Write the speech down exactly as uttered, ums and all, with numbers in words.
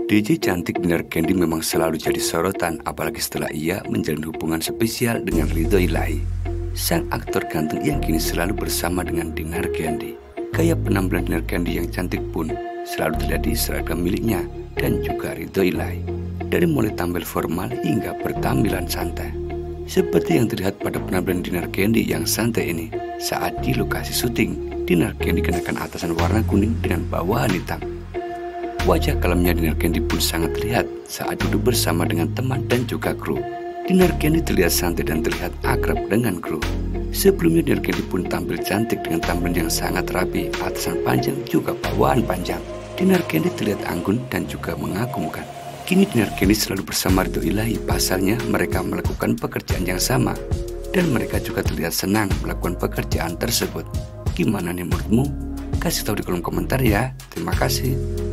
D J cantik Dinar Candy memang selalu jadi sorotan, apalagi setelah ia menjalin hubungan spesial dengan Ridho Ilahi, sang aktor ganteng yang kini selalu bersama dengan Dinar Candy. Gaya penampilan Dinar Candy yang cantik pun selalu terlihat di seragam miliknya dan juga Ridho Ilahi, dari mulai tampil formal hingga bertampilan santai. Seperti yang terlihat pada penampilan Dinar Candy yang santai ini saat di lokasi syuting. Dinar Candy kenakan atasan warna kuning dengan bawahan hitam. Wajah kalemnya Dinar Candy pun sangat terlihat saat duduk bersama dengan teman dan juga kru. Dinar Candy terlihat santai dan terlihat akrab dengan kru. Sebelumnya Dinar Candy pun tampil cantik dengan tampilan yang sangat rapi, atasan panjang juga bawahan panjang. Dinar Candy terlihat anggun dan juga mengagumkan. Kini Dinar Candy selalu bersama Ridho Ilahi, pasalnya mereka melakukan pekerjaan yang sama dan mereka juga terlihat senang melakukan pekerjaan tersebut. Gimana nih menurutmu? Kasih tahu di kolom komentar ya. Terima kasih.